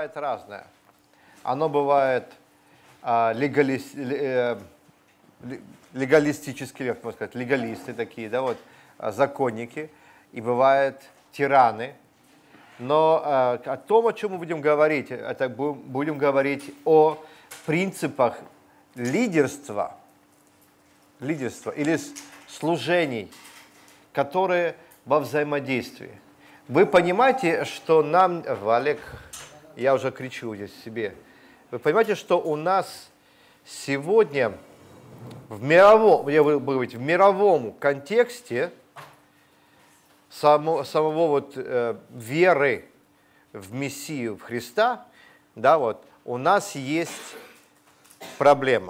бывает разное. Оно бывает легалистические, как можно сказать, легалисты такие, да, вот, законники, и бывают тираны. Но о том, о чем мы будем говорить, это будем говорить о принципах лидерства или служений, которые во взаимодействии. Вы понимаете, что нам, Олег, я уже кричу здесь себе, вы понимаете, что у нас сегодня в мировом контексте самого вот, веры в Мессию, в Христа, да, вот, у нас есть проблема.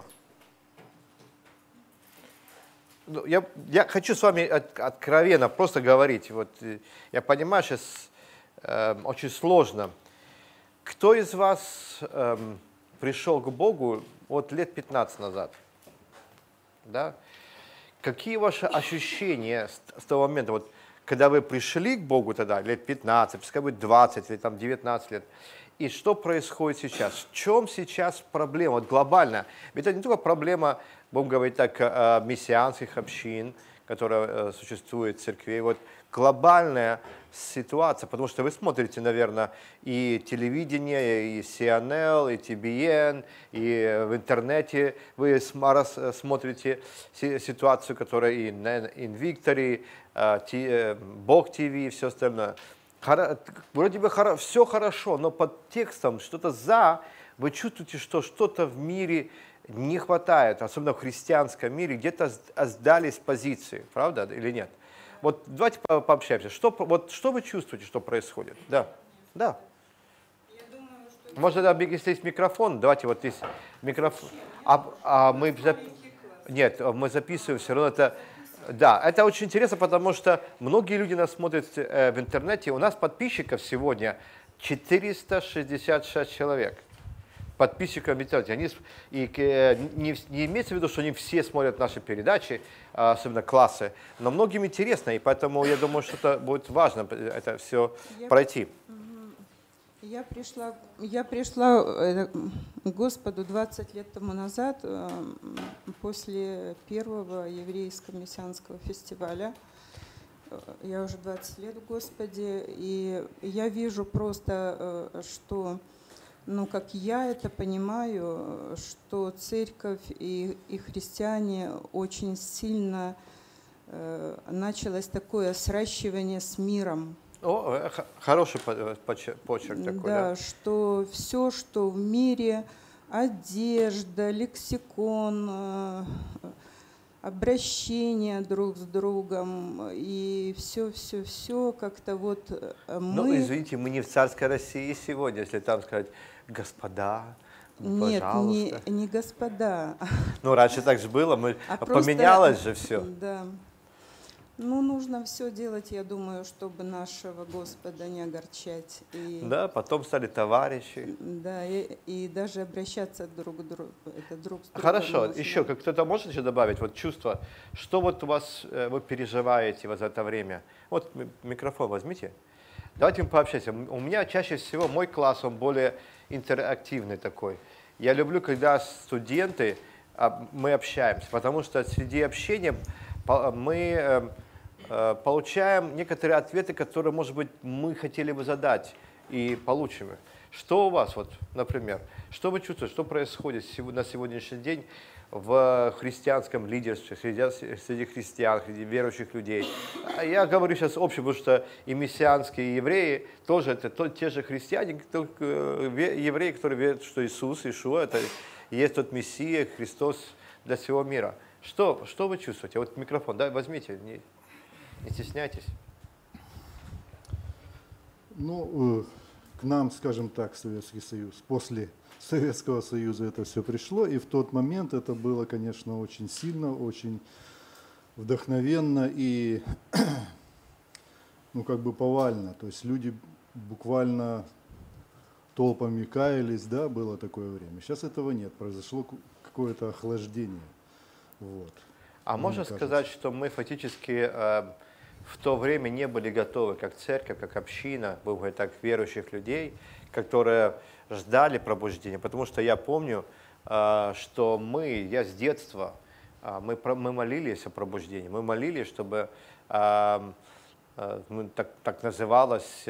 Я хочу с вами откровенно просто говорить. Вот, я понимаю, сейчас очень сложно. Кто из вас пришел к Богу вот лет 15 назад? Да? Какие ваши ощущения с того момента, вот, когда вы пришли к Богу тогда, лет 15, пускай будет 20 или там 19 лет, и что происходит сейчас? В чем сейчас проблема, вот глобально? Ведь это не только проблема, будем говорить так, мессианских общин, которая существует в церкви, вот глобальная ситуация, потому что вы смотрите, наверное, и телевидение, и CNN, и TBN, и в интернете вы смотрите ситуацию, которая и на Invictory, Бог ТВ и все остальное. Вроде бы все хорошо, но под текстом что-то вы чувствуете, что что-то в мире не хватает, особенно в христианском мире, где-то сдались позиции, правда или нет? Вот давайте пообщаемся. Что вы чувствуете, что происходит? Да, да. Я думаю, что... Может, если есть микрофон, давайте вот здесь микрофон. Нет, мы записываем, все равно это... Да, это очень интересно, потому что многие люди нас смотрят в интернете. У нас подписчиков сегодня 466 человек. Подписчиков в интернете. Не имеется в виду, что они все смотрят наши передачи, особенно классы, но многим интересно, и поэтому я думаю, что это будет важно, это все пройти. Я пришла к Господу 20 лет тому назад, после первого еврейского мессианского фестиваля. Я уже 20 лет в Господе, и я вижу просто, что, ну, как я это понимаю, что церковь и христиане очень сильно началось такое сращивание с миром. О, хороший почерк такой, да? Да, что все, что в мире, одежда, лексикон, обращение друг с другом и все как-то вот мы... Ну, извините, мы не в царской России сегодня, если там сказать «господа», нет, пожалуйста. не господа. Ну, раньше так же было, поменялось же все. Да. Ну, нужно все делать, я думаю, чтобы нашего Господа не огорчать. Да, потом стали товарищи. Да, и даже обращаться друг к другу. Хорошо, еще кто-то может еще добавить вот чувство, что вот у вас вы переживаете вот за это время? Вот микрофон возьмите. Давайте мы пообщаемся. У меня чаще всего мой класс, он более интерактивный такой. Я люблю, когда студенты, мы общаемся, потому что среди общения мы получаем некоторые ответы, которые, может быть, мы хотели бы задать и получим их. Что у вас, вот, например, что вы чувствуете, что происходит на сегодняшний день в христианском лидерстве, среди христиан, среди верующих людей? Я говорю сейчас общем, потому что и мессианские, и евреи тоже это те же христиане, только евреи, которые верят, что Иисус, Иешуа, это есть тот Мессия, Христос для всего мира. Что вы чувствуете? Вот микрофон, да, возьмите, не стесняйтесь. Ну, к нам, скажем так, Советский Союз, после Советского Союза это все пришло, и в тот момент это было, конечно, очень сильно, очень вдохновенно и, ну, как бы повально. То есть люди буквально толпами каялись, да, было такое время. Сейчас этого нет, произошло какое-то охлаждение. Вот. А можно сказать, что мы фактически в то время не были готовы, как церковь, как община, будем говорить так, верующих людей, которые ждали пробуждения. Потому что я помню, что я с детства, мы молились о пробуждении, мы молились, чтобы так называлась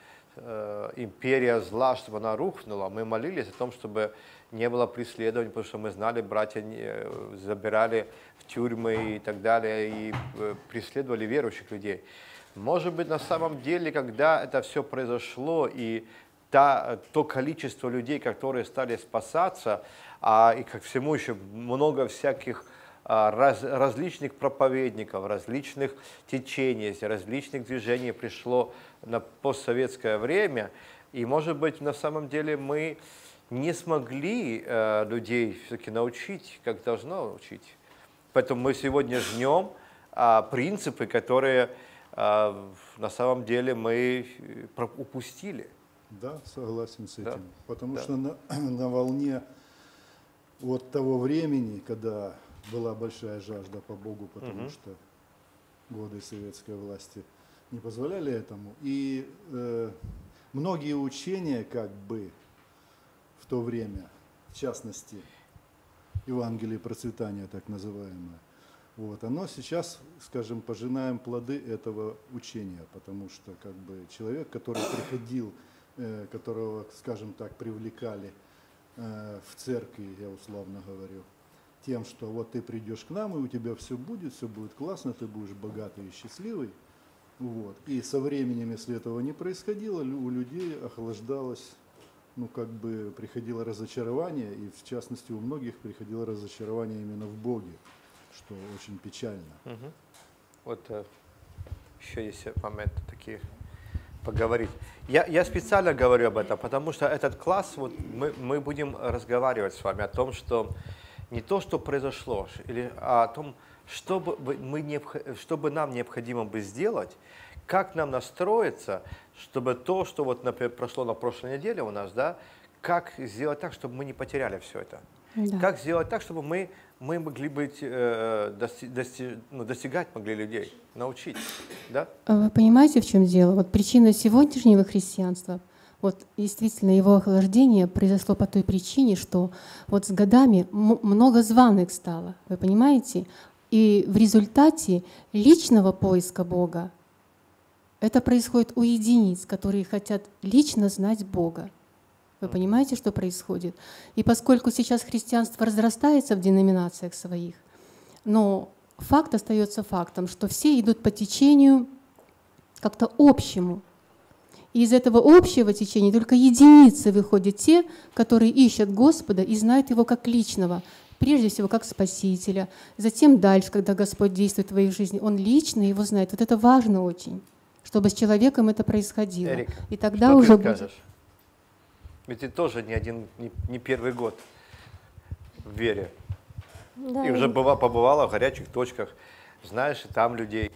империя зла, чтобы она рухнула. Мы молились о том, чтобы не было преследований, потому что мы знали, братья забирали в тюрьмы и так далее, и преследовали верующих людей. Может быть, на самом деле, когда это все произошло, и то количество людей, которые стали спасаться, и ко всему еще много всяких различных проповедников, различных течений, различных движений пришло на постсоветское время, и, может быть, на самом деле мы не смогли людей все-таки научить, как должно учить. Поэтому мы сегодня жнем принципы, которые на самом деле мы упустили. Да, согласен с этим. Да. Потому Да. что на волне вот того времени, когда была большая жажда по Богу, потому что годы советской власти не позволяли этому. И многие учения как бы в то время, в частности, Евангелие процветания так называемое, вот, оно сейчас, скажем, пожинаем плоды этого учения, потому что как бы человек, который приходил, которого, скажем так, привлекали в церкви, я условно говорю, тем, что вот ты придешь к нам, и у тебя все будет классно, ты будешь богатый и счастливый. Вот. И со временем, если этого не происходило, у людей охлаждалось, как бы приходило разочарование, и в частности у многих приходило разочарование именно в Боге, что очень печально. Вот еще есть моменты такие поговорить. Я специально говорю об этом, потому что этот класс, вот мы будем разговаривать с вами о том, что не то, что произошло, а о том, что бы нам необходимо бы сделать, как нам настроиться, чтобы то, что вот, например, прошло на прошлой неделе у нас, да, как сделать так, чтобы мы не потеряли все это. Да. Как сделать так, чтобы мы могли быть, достигать могли людей, научить. Да? Вы понимаете, в чем дело? Вот причина сегодняшнего христианства, вот действительно его охлаждение произошло по той причине, что вот с годами много званых стало, вы понимаете? И в результате личного поиска Бога это происходит у единиц, которые хотят лично знать Бога. Вы понимаете, что происходит? И поскольку сейчас христианство разрастается в деноминациях своих, но факт остается фактом, что все идут по течению как-то общему. И из этого общего течения только единицы выходят те, которые ищут Господа и знают Его как личного, прежде всего как Спасителя. Затем дальше, когда Господь действует в твоей жизни, Он лично Его знает. Вот это важно очень, чтобы с человеком это происходило. Эрик, и тогда что уже ты скажешь? Ведь ты тоже не первый год в вере. Да, и уже побывала в горячих точках, знаешь, и там людей.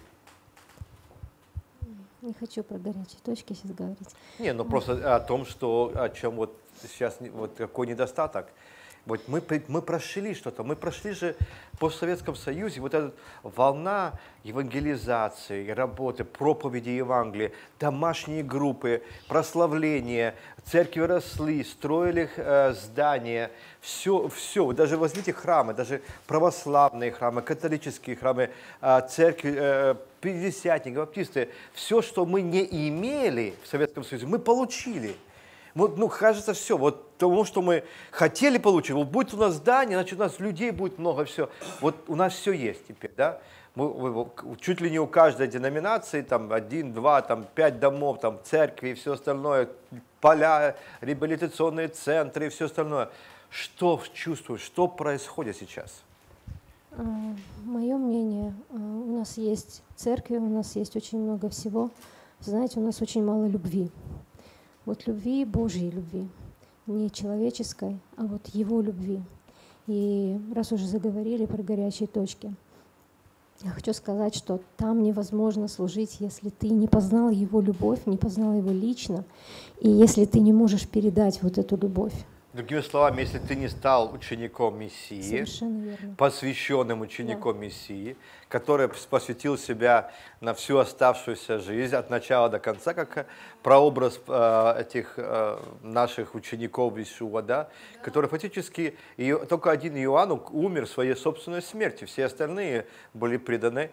Не хочу про горячие точки сейчас говорить. Не, просто о том, о чем вот сейчас, вот какой недостаток. Вот мы прошли что-то, мы прошли же в постсоветском Союзе вот эта волна евангелизации, работы, проповеди Евангелия, домашние группы, прославления, церкви росли, строили здания, все, даже возьмите храмы, даже православные храмы, католические храмы, церкви, пятидесятники, баптисты, все, что мы не имели в Советском Союзе, мы получили. Вот, кажется, все, вот тому, что мы хотели получить, вот будет у нас здание, значит, у нас людей будет много, все. Вот у нас все есть теперь, да. Чуть ли не у каждой деноминации, там, 1, 2, там, 5 домов, там, церкви и все остальное, поля, реабилитационные центры и все остальное. Что чувствуешь, что происходит сейчас? Мое мнение, у нас есть церкви, у нас есть очень много всего. Знаете, у нас очень мало любви. Вот любви, Божьей любви, не человеческой, а вот Его любви. И раз уже заговорили про горячие точки, я хочу сказать, что там невозможно служить, если ты не познал Его любовь, не познал Его лично, и если ты не можешь передать вот эту любовь. Другими словами, если ты не стал учеником Мессии, Совершенно верно. посвященным учеником Мессии, который посвятил себя на всю оставшуюся жизнь от начала до конца, как прообраз этих наших учеников Иешуа, да, который фактически, только один Иоанн умер своей собственной смертью, все остальные были преданы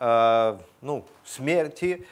смерти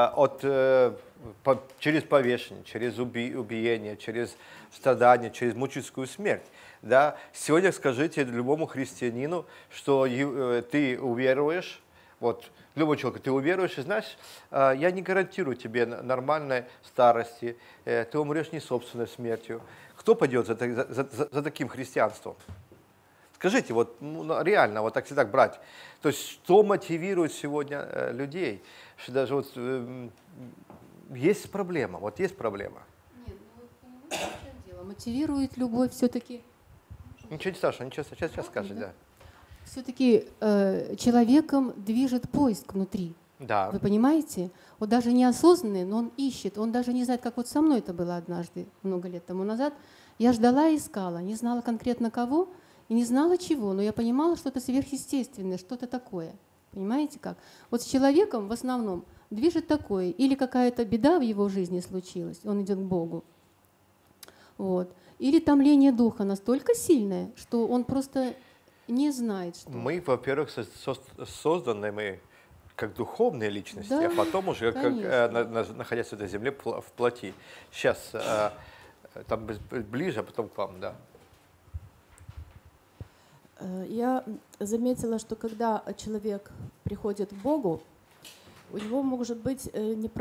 через повешение, через убиение, через страдание, через мучительскую смерть. Да? Сегодня скажите любому христианину, что ты уверуешь, вот, любой человек, ты уверуешь, и знаешь, я не гарантирую тебе нормальной старости, ты умрешь не собственной смертью. Кто пойдет за таким христианством? Скажите, вот реально, вот так, если так брать, то есть что мотивирует сегодня людей? Что даже вот есть проблема, вот есть проблема. Нет, ну вот понимаете, в чем дело? Мотивирует любовь все-таки. Ничего не страшного, ничего, сейчас скажет, да. Все-таки человеком движет поиск внутри. Да. Вы понимаете? Вот даже неосознанный, но он ищет. Он даже не знает, как вот со мной это было однажды, много лет тому назад. Я ждала и искала, не знала конкретно кого и не знала чего, но я понимала, что это сверхъестественное, что-то такое. Понимаете как? Вот с человеком в основном движет такое. Или какая-то беда в его жизни случилась, он идет к Богу. Вот. Или томление духа настолько сильное, что он просто не знает, что... Мы, во-первых, созданы мы как духовные личности, Да, а потом уже, как, находясь в этой земле, в плоти. Сейчас там ближе, а потом к вам, да. Я заметила, что когда человек приходит к Богу, у него может быть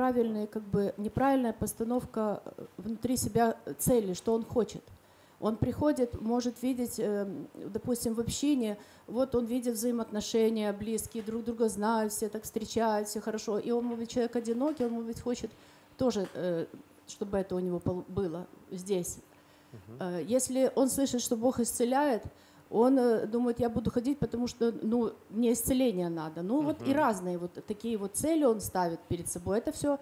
неправильная постановка внутри себя цели, что он хочет. Он приходит, может видеть, допустим, в общине, вот он видит взаимоотношения близкие, друг друга знают, все так встречают, все хорошо. И он, может быть, человек одинокий, он, может быть, хочет тоже, чтобы это у него было здесь. Если он слышит, что Бог исцеляет, он думает, я буду ходить, потому что мне исцеление надо. Вот и разные вот такие вот цели он ставит перед собой. Это все,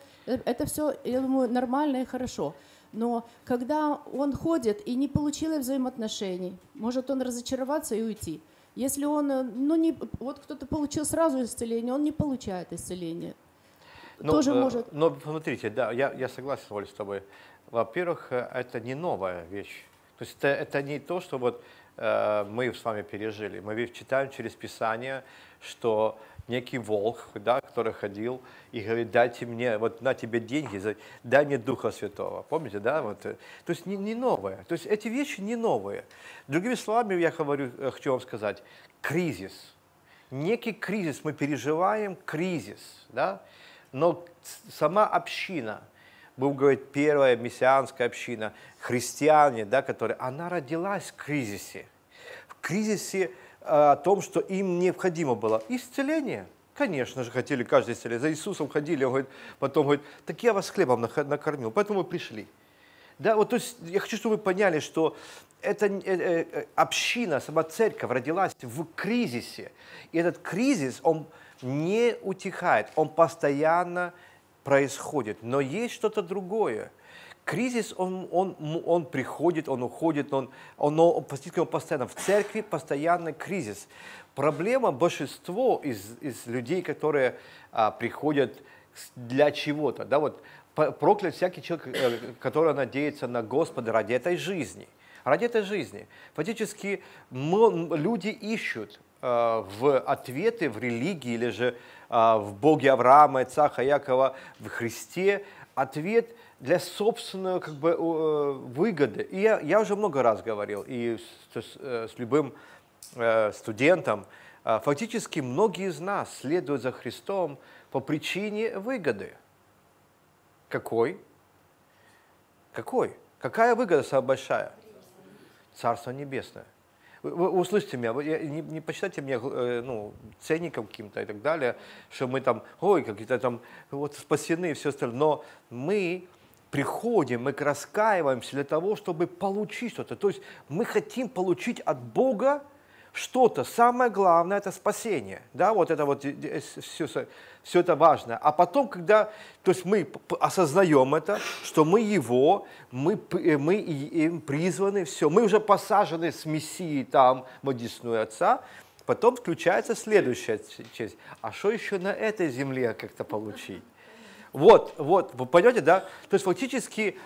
я думаю, нормально и хорошо. Но когда он ходит и не получил взаимоотношений, может он разочароваться и уйти. Если он, вот кто-то получил сразу исцеление, он не получает исцеление. Тоже может... Но смотрите, да, я согласен, Оля, с тобой. Во-первых, это не новая вещь. То есть это не то, что вот мы с вами пережили. Мы читаем через Писание, что некий волк, да, который ходил и говорит, дайте мне, вот на тебе деньги, дай мне Духа Святого. Помните, да? Вот. То есть не новое. То есть эти вещи не новые. Другими словами, я хочу вам сказать, кризис. Некий кризис, мы переживаем кризис, да? Но сама община, будем говорить, первая мессианская община, христиане, да, она родилась в кризисе. В кризисе о том, что им необходимо было исцеление. Конечно же, хотели каждый исцеление. За Иисусом ходили, он говорит, потом говорит, так я вас хлебом накормил, поэтому мы пришли. Да, вот, то есть я хочу, чтобы вы поняли, что эта община, сама церковь родилась в кризисе. И этот кризис, он не утихает, он постоянно происходит. Но есть что-то другое. Кризис, он приходит, он уходит, он постоянно. В церкви постоянный кризис. Проблема большинства из людей, которые приходят для чего-то. Да, вот, проклят всякий человек, который надеется на Господа ради этой жизни. Ради этой жизни. Фактически люди ищут в ответы в религии или же в Боге Авраама, Ицхака, Якова, в Христе ответ для собственной выгоды. И я уже много раз говорил, и с любым студентом, фактически многие из нас следуют за Христом по причине выгоды. Какой? Какая выгода самая большая? Царство Небесное. Вы услышите меня, не посчитайте меня ценником каким-то и так далее, что мы там, какие-то там вот спасены и все остальное. Но мы приходим, мы раскаиваемся для того, чтобы получить что-то. То есть мы хотим получить от Бога что-то. Самое главное – это спасение. Да, вот это вот все это важно. А потом, когда то есть мы осознаем это, что мы Его, мы им призваны, все, мы уже посажены с Мессией там, в одесную Отца, потом включается следующая часть. А что еще на этой земле как-то получить? Вот, вы понимаете, да? То есть фактически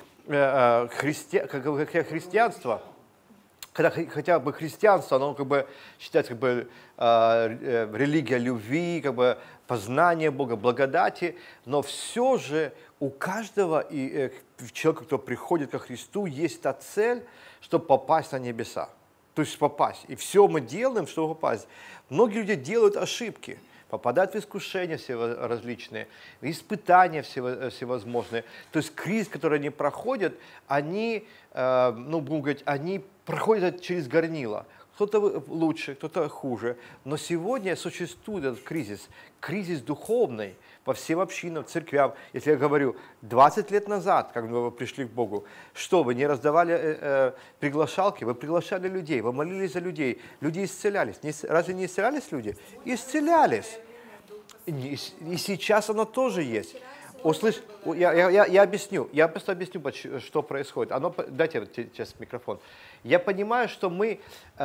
христианство, хотя бы христианство, оно как бы считается как бы религия любви, как бы познание Бога, благодати, но все же у каждого человека, кто приходит ко Христу, есть та цель, чтобы попасть на небеса. То есть попасть. И все мы делаем, чтобы попасть. Многие люди делают ошибки, попадают в искушения все различные, в испытания всевозможные. То есть кризис, который они проходят, они, ну, будем говорить, они проходят через горнило. Кто-то лучше, кто-то хуже. Но сегодня существует этот кризис духовный по всем общинам, церквям. Если я говорю, 20 лет назад, когда вы пришли к Богу, что вы не раздавали приглашалки, вы приглашали людей, вы молились за людей, люди исцелялись. Разве не исцелялись люди? Исцелялись. И сейчас оно тоже есть. Услышь, я объясню, я просто объясню, что происходит. Дайте сейчас микрофон. Я понимаю, что мы,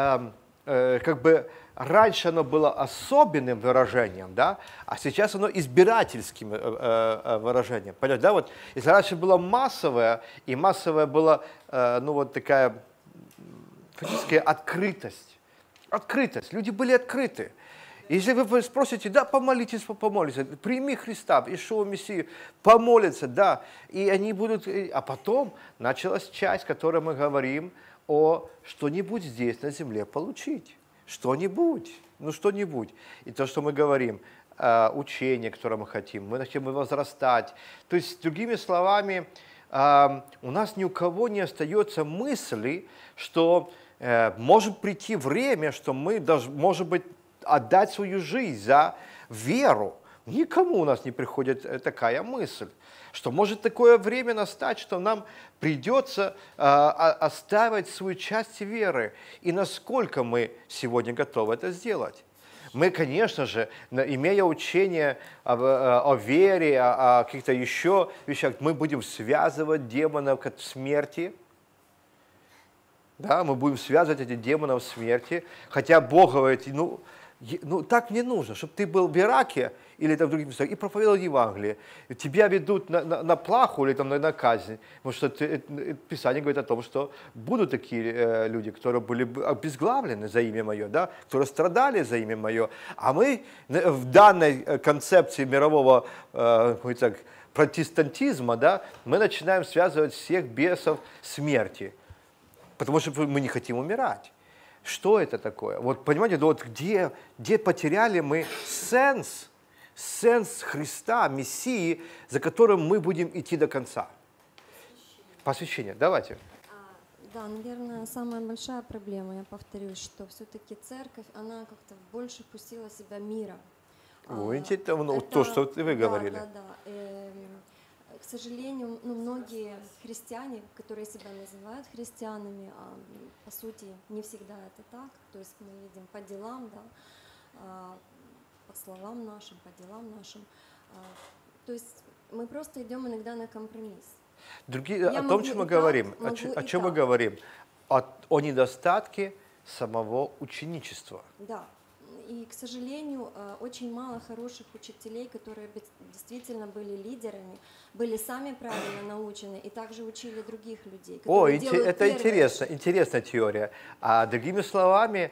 как бы, раньше оно было особенным выражением, да, а сейчас оно избирательским выражением. Понятно, да? Вот, если раньше было массовое, и массовая была, ну, вот такая фактическая открытость. Открытость. Люди были открыты. Если вы спросите, да, помолитесь, прими Христа, Иешуа Мессию, помолиться, да, и они будут, а потом началась часть, в которой мы говорим о что-нибудь здесь на земле получить, что-нибудь, ну что-нибудь. И то, что мы говорим, учение, которое мы хотим, мы хотим возрастать. То есть, другими словами, у нас ни у кого не остается мысли, что может прийти время, что мы, может быть, отдать свою жизнь за веру. Никому у нас не приходит такая мысль, что может такое время настать, что нам придется оставить свою часть веры. И насколько мы сегодня готовы это сделать? Мы, конечно же, имея учение о вере, о каких-то еще вещах, мы будем связывать демонов к смерти. Да, мы будем связывать этих демонов смерти. Хотя Бог говорит, ну, так не нужно, чтобы ты был в Ираке или там в других местах и проповедовал Евангелие. Тебя ведут на плаху или там на казнь. Потому что Писание говорит о том, что будут такие люди, которые были обезглавлены за имя Мое, да, которые страдали за имя Мое. А мы в данной концепции мирового протестантизма, да, мы начинаем связывать всех бесов смерти. Потому что мы не хотим умирать. Что это такое? Вот понимаете, вот где потеряли мы сенс Христа, Мессии, за которым мы будем идти до конца? Посвящение. Давайте. Да, наверное, самая большая проблема, я повторюсь, что все-таки церковь, она как-то больше вкусила себя мира. То, что вы говорили. Да. К сожалению, многие христиане, которые себя называют христианами, по сути, не всегда это так. То есть мы видим по делам, да, по словам нашим, по делам нашим. То есть мы просто идем иногда на компромисс. О том, чем мы говорим, о чем мы говорим? О недостатке самого ученичества. Да. И, к сожалению, очень мало хороших учителей, которые действительно были лидерами, были сами правильно научены и также учили других людей. Это интересная теория. А другими словами,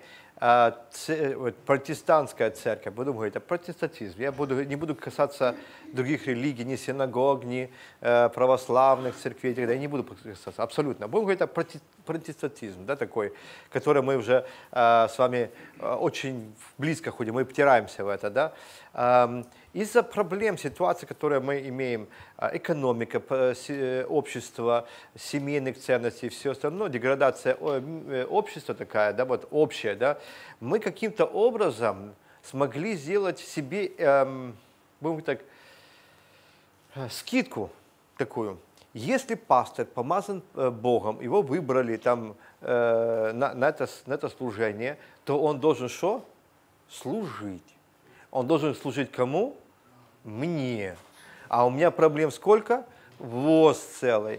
протестантская церковь, буду говорить, это протестантизм. Я не буду касаться других религий, ни синагог, ни православных церквей, я не буду касаться, абсолютно. Будем говорить о протестантизм, да, такой, который мы уже с вами очень близко ходим, мы втираемся в это, да. Из-за проблем, ситуации, которые мы имеем, экономика, общество, семейных ценностей, все остальное, деградация общества такая, да, вот общая, да, мы каким-то образом смогли сделать себе, будем так, скидку такую Если пастор помазан Богом, его выбрали там, на это служение, то он должен что? Служить. Он должен служить кому? Мне. А у меня проблем сколько? ВОЗ целый.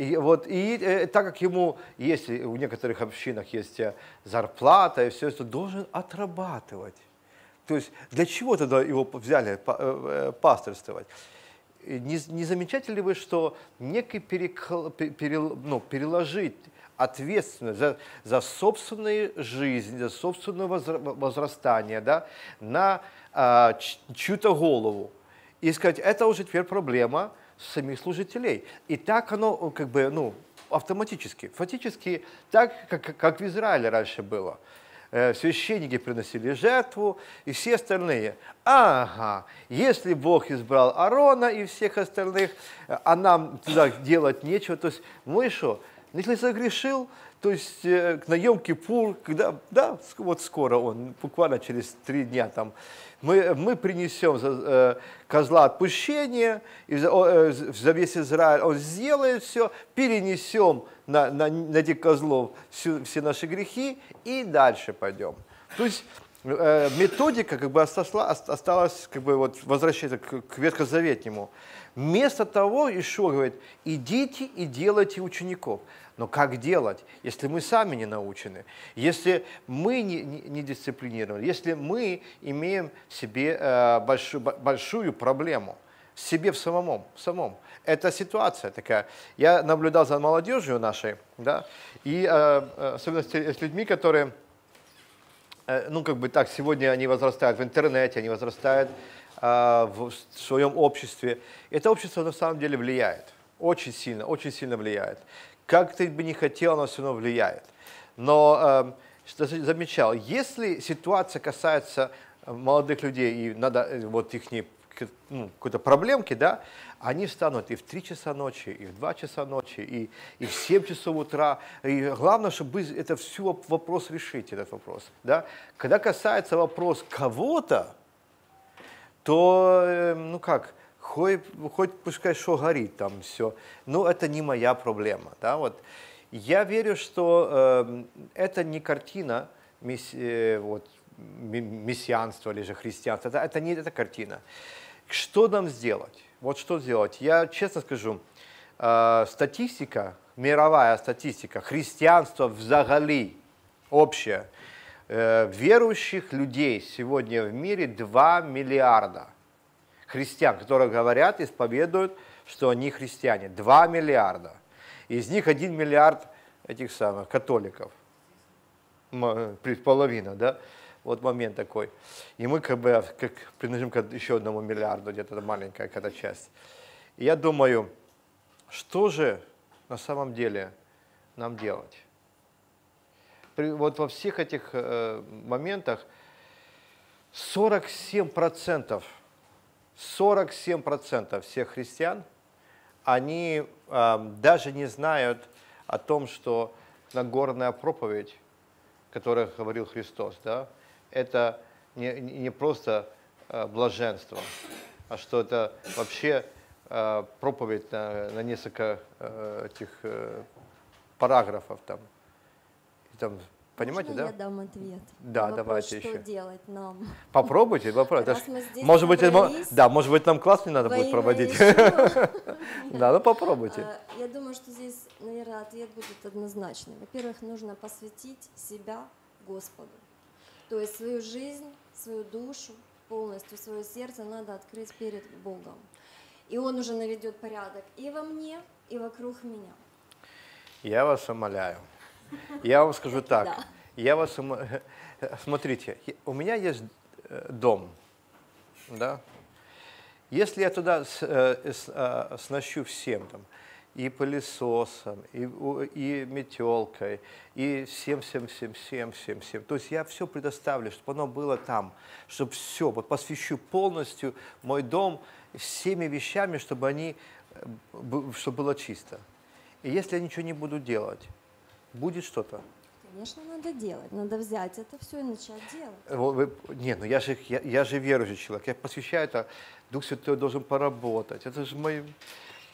И так как ему есть, в некоторых общинах есть зарплата, и все это должен отрабатывать. То есть для чего тогда его взяли пасторствовать? Не замечаете ли вы, что некий переложить ответственность за собственную жизнь, за собственное возрастание, да, на чью-то голову? И сказать, это уже теперь проблема самих служителей. И так оно как бы, автоматически, фактически так, как в Израиле раньше было. Священники приносили жертву, и все остальные. Ага, если Бог избрал Аарона и всех остальных, а нам туда делать нечего, то есть мы что, если согрешил, то есть на Йом-Кипур, когда, да, вот скоро он, буквально через 3 дня там, мы принесем козла отпущения, и за весь Израиль он сделает все, перенесем на этих козлов все наши грехи и дальше пойдем. То есть методика как бы осталась, как бы вот возвращается к ветхозаветнему. Вместо того, Ишуа говорит, идите и делайте учеников. Но как делать, если мы сами не научены, если мы не дисциплинированы, если мы имеем в себе большую проблему, в себе в самом? Это ситуация такая. Я наблюдал за молодежью нашей, да, и особенно с людьми, которые, как бы так, сегодня они возрастают в интернете, они возрастают в своем обществе. Это общество на самом деле влияет, очень сильно влияет. Как ты бы не хотел, оно все равно влияет. Но что замечал, если ситуация касается молодых людей, и надо вот их какой-то проблемки, да, они встанут и в 3 часа ночи, и в 2 часа ночи, и в 7 часов утра. И главное, чтобы это все вопрос решить, этот вопрос. Да. Когда касается вопрос кого-то, то, хоть пускай что горит там все, но это не моя проблема. Да, вот. Я верю, что это не картина мессианства или же христианства, это не эта картина. Что нам сделать? Вот что сделать? Я честно скажу, статистика, мировая статистика, христианство взагали, общее, верующих людей сегодня в мире 2 миллиарда. Христиан, которые говорят, исповедуют, что они христиане. 2 миллиарда. Из них 1 миллиард этих самых католиков. Половина, да? Вот момент такой. И мы как принадлежим к еще 1 миллиарду, где-то маленькая какая-то часть. И я думаю, что же на самом деле нам делать? Вот во всех этих моментах 47% всех христиан, они даже не знают о том, что Нагорная проповедь, о которой говорил Христос, да, это не просто блаженство, а что это вообще проповедь на несколько этих параграфов там. Понимаете, Можно да? Я дам ответ? Да, на вопрос, давайте что еще. делать нам? Попробуйте. Раз мы здесь Может быть, собрались, может быть, нам класс не надо во будет имя проводить. Иешуа. Да, ну попробуйте. Я думаю, что здесь, наверное, ответ будет однозначный. Во-первых, нужно посвятить себя Господу. То есть свою жизнь, свою душу, полностью свое сердце надо открыть перед Богом. И Он уже наведет порядок и во мне, и вокруг меня. Я вас умоляю. Я вам скажу так. Смотрите, у меня есть дом, да? Если я туда снощу всем, там, и пылесосом, и метелкой, и всем, то есть я все предоставлю, чтобы оно было там, чтобы все, вот посвящу полностью мой дом всеми вещами, чтобы было чисто. И если я ничего не буду делать, будет что-то? Конечно, надо делать. Надо взять это все и начать делать. Нет, ну я же верующий человек. Я посвящаю это. Дух Святой должен поработать. Это же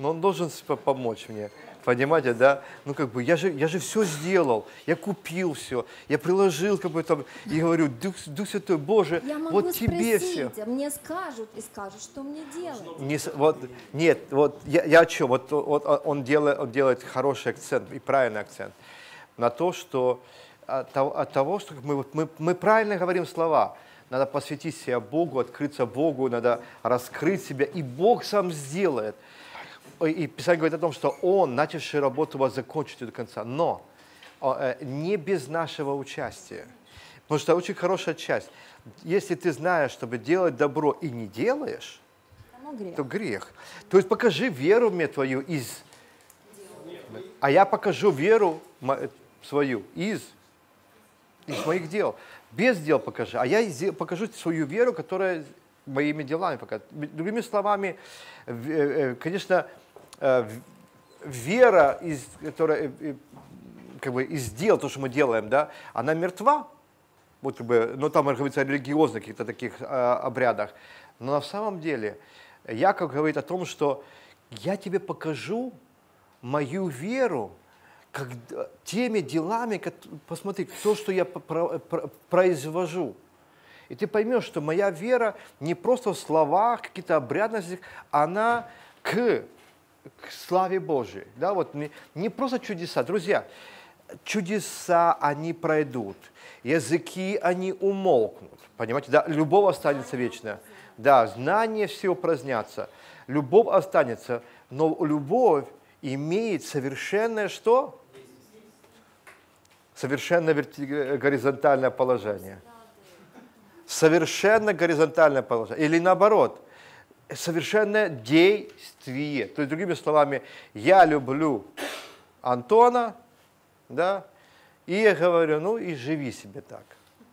но он должен помочь мне. Понимаете, да? Ну, как бы, я же все сделал, я купил все, я приложил, как бы, там, и говорю, Дух Святой, Боже, Я могу вот тебе все. спросить, а мне скажут и скажут, что мне делать. Нет, вот я о чем? Вот он делает хороший акцент и правильный акцент на то, что от того, что мы правильно говорим слова. Надо посвятить себя Богу, открыться Богу, надо раскрыть себя, и Бог сам сделает. И Писание говорит о том, что Он, начавший работу, вас закончит до конца. Но не без нашего участия. Потому что очень хорошая часть. Если ты знаешь, чтобы делать добро и не делаешь, то грех. То есть покажи веру мне твою из... А я покажу веру свою из моих дел. Без дел покажи. А я покажу свою веру, которая моими делами показывает. Другими словами, конечно, вера, которая как бы из дел, то, что мы делаем, да, она мертва. Вот, как бы, но там говорится о религиозных каких-то таких обрядах. Но на самом деле Яков говорит о том, что я тебе покажу мою веру как теми делами, посмотри, то, что я произвожу. И ты поймешь, что моя вера не просто в словах, каких-то обрядностях, она к славе Божией. Да, вот не просто чудеса. Друзья, чудеса, они пройдут. Языки, они умолкнут. Понимаете, да? Любовь останется вечная. Да, знания все упразднятся. Любовь останется, но любовь имеет совершенное что? Совершенно горизонтальное положение. Совершенно горизонтальное положение. Или наоборот, совершенное действие. То есть, другими словами, я люблю Антона, да, и я говорю, ну и живи себе так.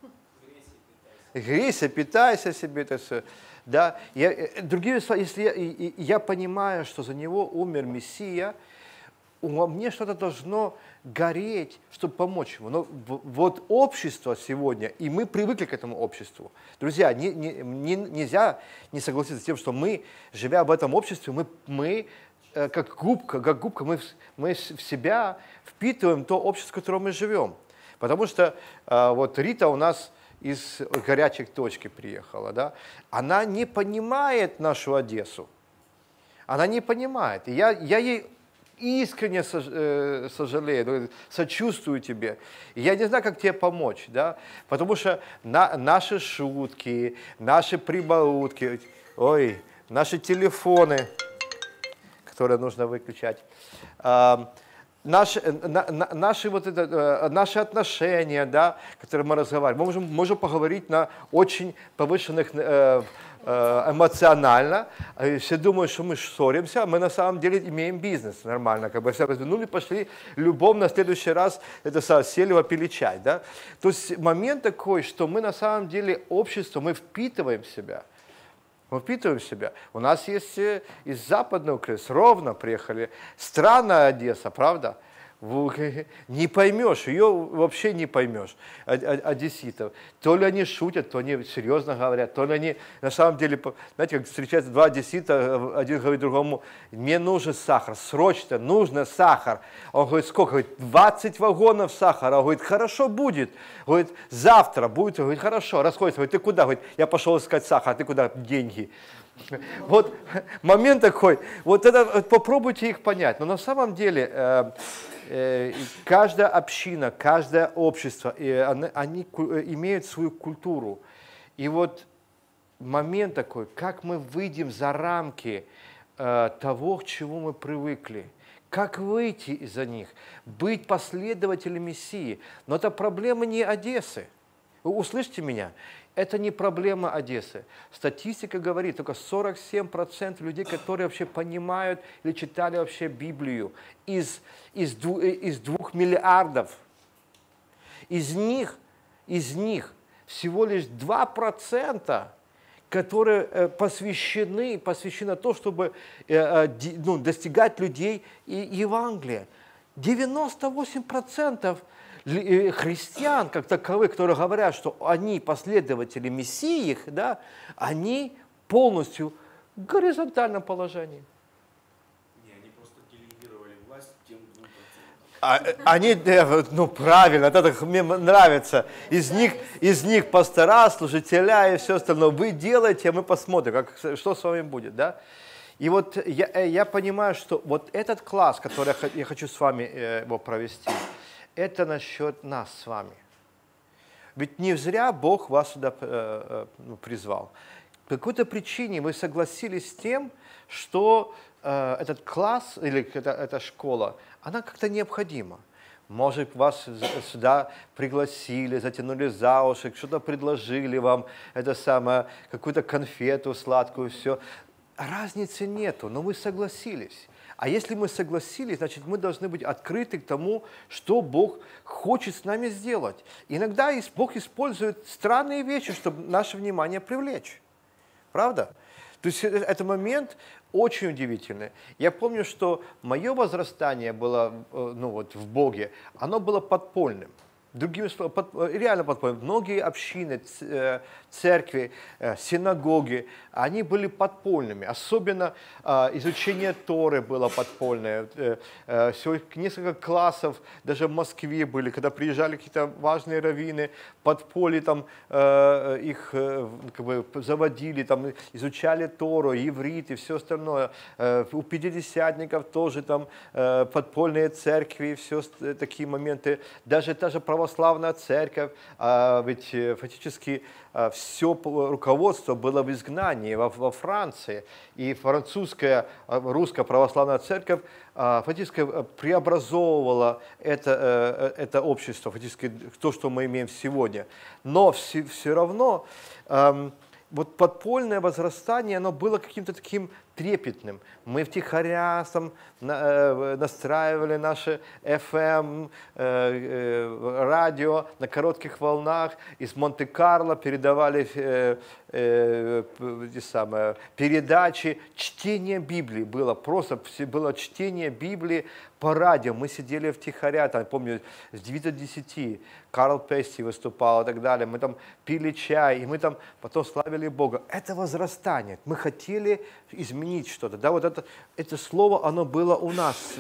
Грейся, питайся себе, это все. Да. Другими словами, если я понимаю, что за него умер Мессия, мне что-то должно гореть, чтобы помочь ему. Но вот общество сегодня, и мы привыкли к этому обществу. Друзья, нельзя не согласиться с тем, что мы, живя в этом обществе, мы как губка, мы в себя впитываем то общество, в котором мы живем. Потому что вот Рита у нас из горячей точки приехала, да? Она не понимает нашу Одессу. Она не понимает. И я ей искренне сожалею, сочувствую тебе. И я не знаю, как тебе помочь, да? Потому что наши шутки, наши прибаутки, наши телефоны, которые нужно выключать, наши отношения, да, которые мы разговариваем, мы можем поговорить на очень повышенных эмоционально. Все думают, что мы ссоримся, а мы на самом деле имеем бизнес нормально. Как бы все развернули, пошли любовно, в следующий раз сели, попили чай. Да? То есть момент такой, что мы на самом деле общество, мы впитываем в себя. Мы впитываем в себя. У нас есть из Западной Украины, с Ровно приехали, странная Одесса, правда? Не поймешь, ее вообще не поймешь, одесситов. То ли они шутят, то они серьезно говорят, то ли они на самом деле, знаете, как встречаются два одессита, один говорит другому, мне нужен сахар, срочно, нужно сахар. Он говорит, сколько? Говорит, 20 вагонов сахара. Он говорит, хорошо будет. Говорит, завтра будет. Он говорит, хорошо. Расходится. Говорит, ты куда? Говорит, я пошел искать сахар, а ты куда? Деньги. Вот момент такой, вот это попробуйте их понять. Но на самом деле каждая община, каждое общество, они имеют свою культуру. И вот момент такой, как мы выйдем за рамки того, к чему мы привыкли. Как выйти из-за них? Быть последователем Мессии. Но это проблема не Одессы. Вы услышьте меня. Это не проблема Одессы. Статистика говорит, только 47% людей, которые вообще понимают или читали вообще Библию, из 2 миллиардов. Из них всего лишь 2%, которые посвящены то, чтобы достигать людей Евангелия. 98% христиан, как таковых, которые говорят, что они последователи Мессии, да, они полностью в горизонтальном положении. Не, они Они, ну правильно, это мне нравится. Из них пастора, служителя и все остальное. Вы делаете, а мы посмотрим, что с вами будет, да? И вот я понимаю, что вот этот класс, который я хочу с вами его провести, это насчет нас с вами. Ведь не зря Бог вас сюда призвал. По какой-то причине вы согласились с тем, что этот класс или эта школа, она как-то необходима. Может, вас сюда пригласили, затянули за уши, что-то предложили вам, это самое, какую-то конфету сладкую, все. Разницы нету, но вы согласились. А если мы согласились, значит, мы должны быть открыты к тому, что Бог хочет с нами сделать. Иногда Бог использует странные вещи, чтобы наше внимание привлечь. Правда? То есть этот момент очень удивительный. Я помню, что мое возрастание было в Боге, оно было подпольным. Другими словами, реально подпольным. Многие общины, церкви, синагоги, они были подпольными. Особенно изучение Торы было подпольное. Всего несколько классов, даже в Москве были, когда приезжали какие-то важные раввины, подполье там их как бы заводили, там изучали Тору, иврит и все остальное. У пятидесятников тоже там подпольные церкви, все такие моменты. Даже та же православная церковь, ведь фактически все руководство было в изгнании во Франции, и французская, русская православная церковь фактически преобразовывала это общество, фактически то, что мы имеем сегодня. Но все равно вот подпольное возрастание, оно было каким-то таким трепетным. Мы втихаря настраивали наши FM, радио на коротких волнах, из Монте-Карло передавали передачи, чтение Библии было, просто было чтение Библии по радио. Мы сидели втихаря, там, помню, с 9 до 10 Карл Песси выступал и так далее. Мы там пили чай, и мы там потом славили Бога. Это возрастание. Мы хотели изменить что-то. Да, вот это слово, оно было у нас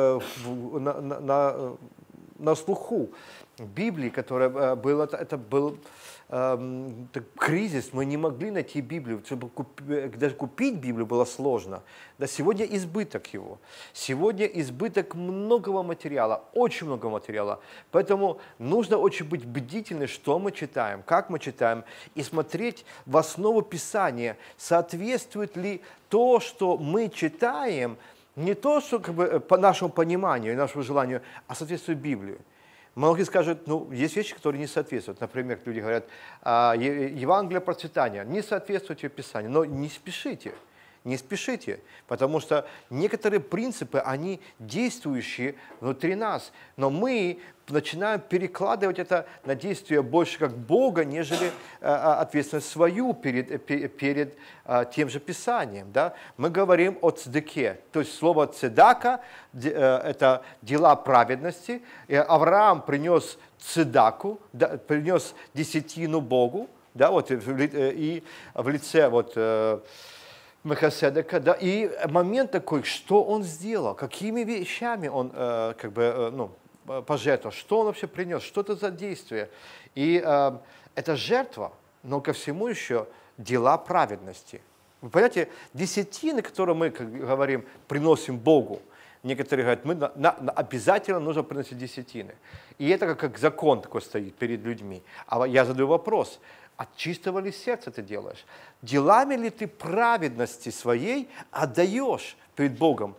на слуху. В Библии, которая была, это был кризис, мы не могли найти Библию, чтобы даже купить Библию было сложно. Да, сегодня избыток его. Сегодня избыток многого материала, очень много материала. Поэтому нужно очень быть бдительны, что мы читаем, как мы читаем, и смотреть в основу Писания, соответствует ли то, что мы читаем, не то, что как бы, по нашему пониманию и нашему желанию, а соответствует Библии. Многие скажут, ну, есть вещи, которые не соответствуют. Например, люди говорят, Евангелие процветания не соответствует Писанию. Но не спешите, не спешите, потому что некоторые принципы, они действующие внутри нас. Но мы начинаем перекладывать это на действие больше как Бога, нежели ответственность свою перед тем же Писанием. Да? Мы говорим о цедаке, то есть слово цедака – это дела праведности. Авраам принес цедаку, да, принес десятину Богу, да, вот, и в лице вот, Мелхиседека, да, и момент такой, что он сделал, какими вещами он как бы, пожертвовал, что он вообще принес, что это за действие. И это жертва, но ко всему еще дела праведности. Вы понимаете, десятины, которые мы, как говорим, приносим Богу, некоторые говорят, обязательно нужно приносить десятины. И это как закон такой стоит перед людьми. А я задаю вопрос, от чистого ли сердца ты делаешь? Делами ли ты праведности своей отдаешь перед Богом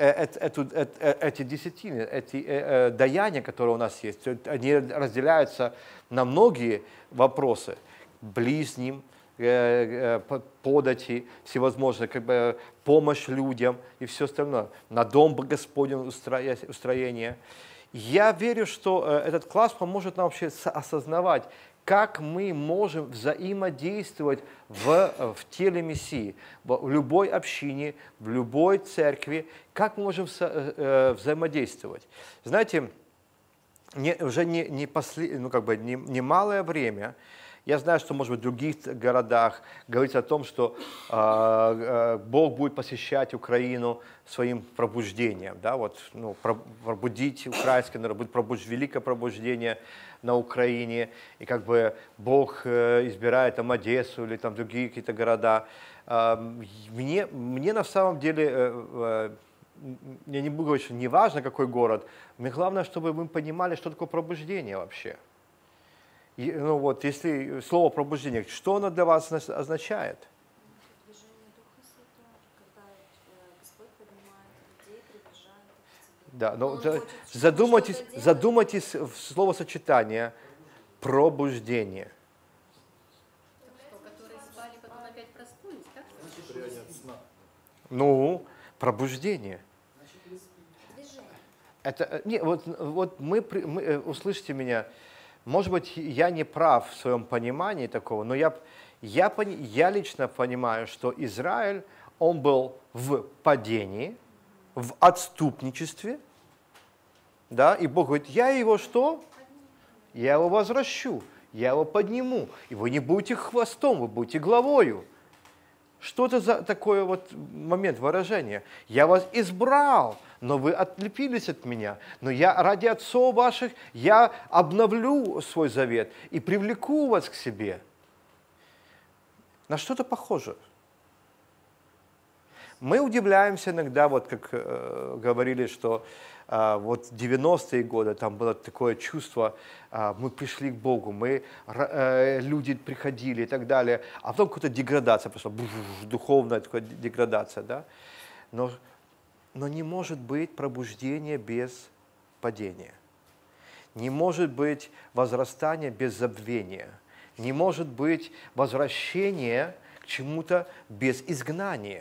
эти десятины, эти даяния, которые у нас есть? Они разделяются на многие вопросы. Ближним, подати, всевозможные, как бы, помощь людям и все остальное. На дом Господень устроение. Я верю, что этот класс поможет нам вообще осознавать, как мы можем взаимодействовать в теле Мессии, в любой общине, в любой церкви, как мы можем взаимодействовать. Знаете, уже не малое время Я знаю, что, может быть, в других городах говорится о том, что Бог будет посещать Украину своим пробуждением. Да? Вот, ну, пробудить украинский народ, будет великое пробуждение на Украине. И как бы Бог избирает там Одессу или там другие какие-то города. Мне на самом деле, я не буду говорить, что не важно, какой город, мне главное, чтобы мы понимали, что такое пробуждение вообще. И, ну вот, если слово пробуждение, что оно для вас означает? Движение Духа Святого, когда Господь поднимает людей, приближает их к тебе. Да, но Он хочет, чтобы задумайтесь, что-то делать. задумайтесь в словосочетание пробуждение. Которые спали, потом опять проснулись, так? Ну, пробуждение. Движение. Это, не, вот мы, услышьте меня, может быть, я не прав в своем понимании такого, но я лично понимаю, что Израиль, он был в падении, в отступничестве, да, и Бог говорит, я его что? Я его возвращу, я его подниму, и вы не будете хвостом, вы будете главою. Что это за такой вот момент выражения? Я вас избрал, но вы отлепились от меня. Но я ради отцов ваших, я обновлю свой завет и привлеку вас к себе. На что-то похоже. Мы удивляемся иногда, вот как говорили, что вот 90-е годы там было такое чувство, мы пришли к Богу, люди приходили и так далее, а потом какая-то деградация пошла, духовная такая деградация, да? Но не может быть пробуждения без падения, не может быть возрастания без забвения, не может быть возвращения к чему-то без изгнания.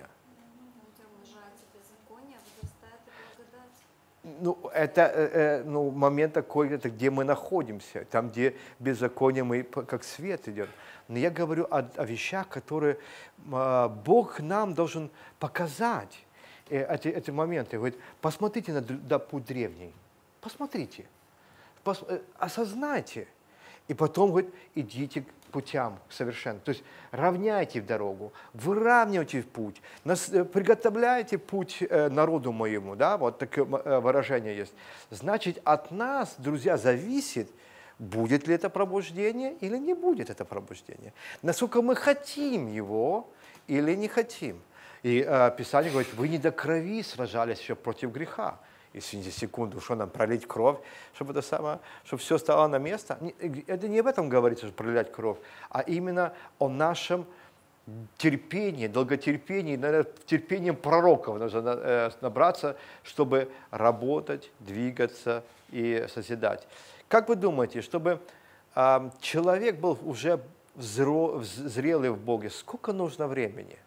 Ну, это момент такой, это где мы находимся, там, где беззаконие мы как свет идет. Но я говорю о вещах, которые Бог нам должен показать, эти моменты. Говорит, посмотрите на путь древний, посмотрите, осознайте. И потом, говорит, идите к путям к совершенству. То есть равняйте дорогу, выравнивайте путь, приготовляйте путь народу моему. Да? Вот такое выражение есть. Значит, от нас, друзья, зависит, будет ли это пробуждение или не будет это пробуждение. Насколько мы хотим его или не хотим. И Писание говорит, вы не до крови сражались еще против греха. Извините, секунду, что нам пролить кровь, чтобы чтобы все стало на место. Это не об этом говорится, что пролить кровь, а именно о нашем терпении, долготерпении, наверное, терпением пророков нужно набраться, чтобы работать, двигаться и созидать. Как вы думаете, чтобы человек был уже зрелый в Боге, сколько нужно времени?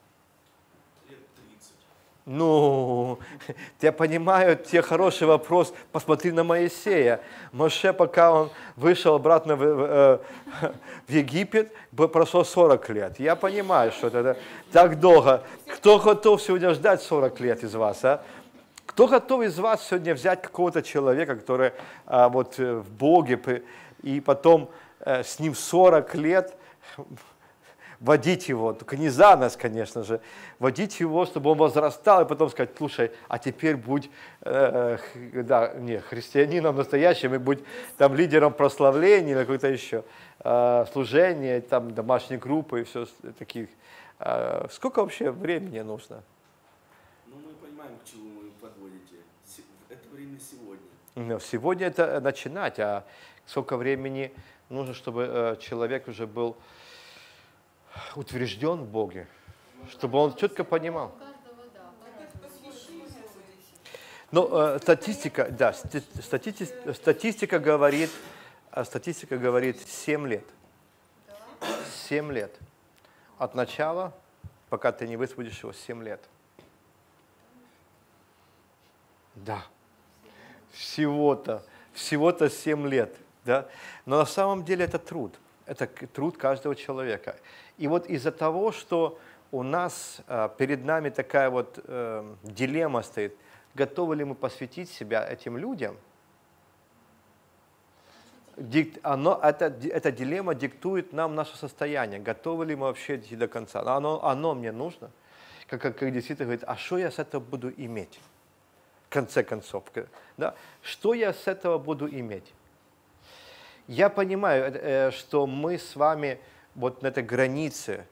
Ну, я понимаю, тебе хороший вопрос. Посмотри на Моисея. Моше, пока он вышел обратно в Египет, прошло 40 лет. Я понимаю, что это так долго. Кто готов сегодня ждать 40 лет из вас, а? Кто готов из вас сегодня взять какого-то человека, который вот в Боге, и потом с ним 40 лет водить его, только не за нас, конечно же, водить его, чтобы он возрастал, и потом сказать, слушай, а теперь будь христианином настоящим, и будь там лидером прославления или какое-то еще служение, там домашней группы и все таких. Сколько вообще времени нужно? Ну, мы понимаем, к чему вы подводите. Это время сегодня. Ну, сегодня это начинать, а сколько времени нужно, чтобы человек уже был утвержден в Боге, чтобы он четко понимал. Но статистика, да, статистика говорит 7 лет. 7 лет. От начала, пока ты не высвободишь его, 7 лет. Да. Всего-то 7 лет. Да? Но на самом деле это труд. Это труд каждого человека. И вот из-за того, что у нас перед нами такая вот дилемма стоит, готовы ли мы посвятить себя этим людям, эта дилемма диктует нам наше состояние. Готовы ли мы вообще идти до конца? Оно мне нужно. Как действительно говорит, а что я с этого буду иметь? В конце концов. Да? Что я с этого буду иметь? Я понимаю, что мы с вами вот на этой границе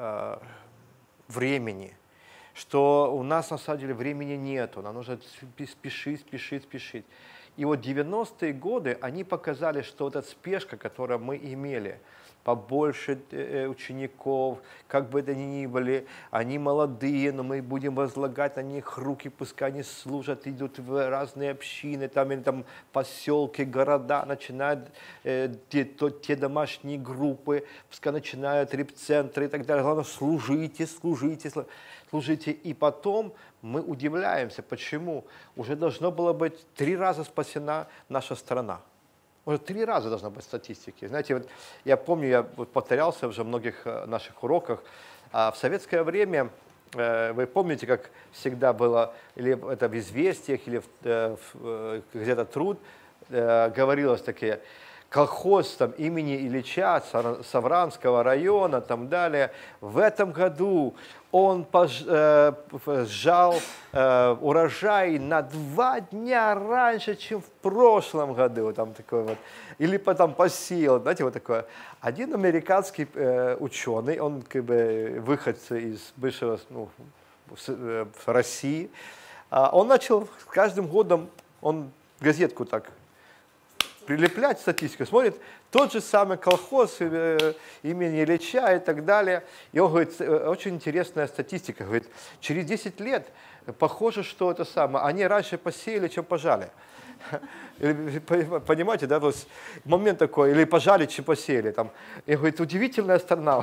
времени, что у нас на самом деле времени нету, нам нужно спешить. И вот 90-е годы, они показали, что вот эта спешка, которую мы имели, побольше учеников, как бы это ни были, они молодые, но мы будем возлагать на них руки, пускай они служат, идут в разные общины, там поселки, города, начинают те домашние группы, пускай начинают репцентры и так далее. Главное, служите. И потом мы удивляемся, почему уже должно было быть 3 раза спасена наша страна. Уже 3 раза должна быть статистики. Знаете, вот я помню, я повторялся уже в многих наших уроках. В советское время, вы помните, как всегда было, или это в «Известиях», или где-то «Труд», говорилось такие, колхоз там, имени Ильича, Савранского района, там далее, в этом году он сжал урожай на 2 дня раньше, чем в прошлом году. Там такой вот. Или потом посеял, знаете, вот такое. Один американский ученый, он как бы выходцы из бывшего, в России, он начал каждым годом, он газетку так прилеплять статистику, смотрит тот же самый колхоз имени Ильича и так далее. И он говорит, очень интересная статистика, говорит, через 10 лет похоже, что это самое, они раньше посеяли, чем пожали. Понимаете, да, то есть момент такой, или пожали, чем посеяли. Там. И говорит, удивительная страна.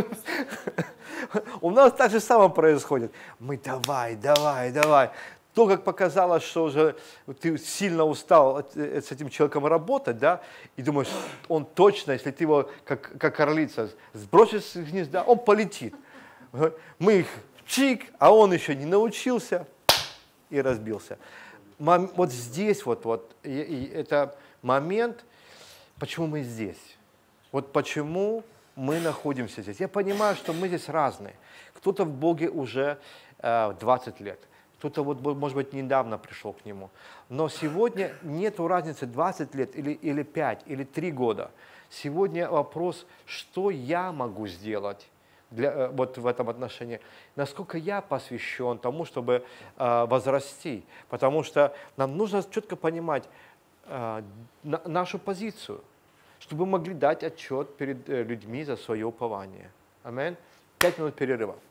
У нас так же самое происходит. Мы давай. То, как показалось, что уже ты сильно устал с этим человеком работать, да, и думаешь, он точно, если ты его, как орлица, сбросишь с гнезда, он полетит. Мы их чик, а он еще не научился и разбился. Вот здесь и это момент, почему мы здесь. Вот почему мы находимся здесь. Я понимаю, что мы здесь разные. Кто-то в Боге уже 20 лет. Кто-то, может быть, недавно пришел к Нему. Но сегодня нет разницы 20 лет или 5, или 3 года. Сегодня вопрос, что я могу сделать вот в этом отношении. Насколько я посвящен тому, чтобы возрасти. Потому что нам нужно четко понимать нашу позицию, чтобы мы могли дать отчет перед людьми за свое упование. Аминь. 5 минут перерыва.